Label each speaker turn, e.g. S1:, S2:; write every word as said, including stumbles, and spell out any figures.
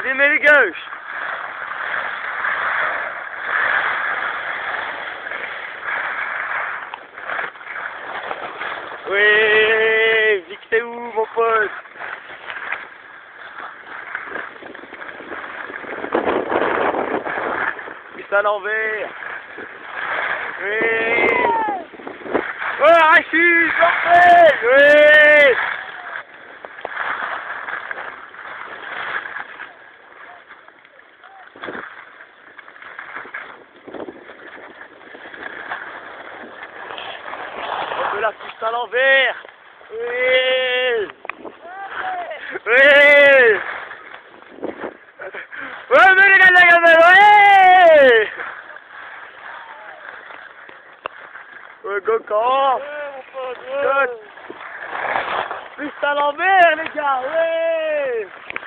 S1: Vas-y, mets les gauches. Oui, Vic, t'es où, mon pote? Puis à l'envers. Oui. Oh, Rachid, sortez. Oui. On peut la piste à l'envers. Oui. Oui. Ouais, mais les gars de la gamelle, ouais. Ouais, go quand. Piste à l'envers, les gars, ouais.